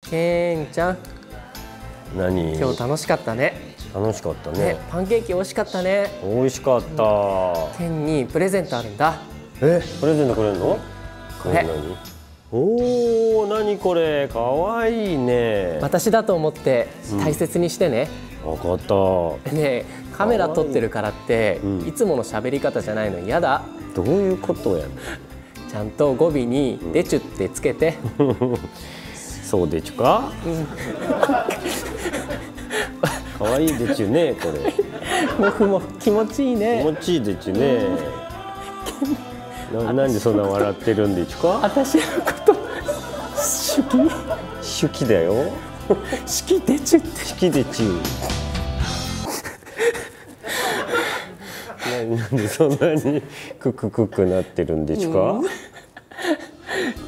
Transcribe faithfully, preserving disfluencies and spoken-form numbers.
けんちゃん、 何？ 今日楽しかったね。 楽しかったね。 ね、パンケーキ美味しかったね。 美味しかった。 ケンにプレゼントあるんだ。 え、プレゼントくれるの？ これ。 おお、何これ、かわいいね。 私だと思って大切にしてね。 わかった。 ねえ、カメラ撮ってるからって、うん、いつもの喋り方じゃないの嫌だ。 どういうことやねん。 ちゃんと語尾に「でちゅ」ってつけて。 そうでちゅか。かわいいでちゅね、これ。 もふもふ、気持ちいいね。 気持ちいいでちゅね。な、なんでそんな笑ってるんでちゅか。 私のこと好き。好きだよ。 好きでちゅって。 好きでちゅ。なんでそんなにククククなってるんでちゅか。